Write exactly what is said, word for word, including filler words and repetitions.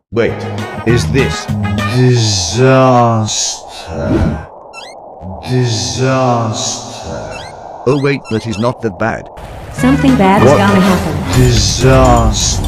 Wait, is this disaster? Disaster. Oh wait, that is not that bad. Something bad is What? gonna happen. Disaster.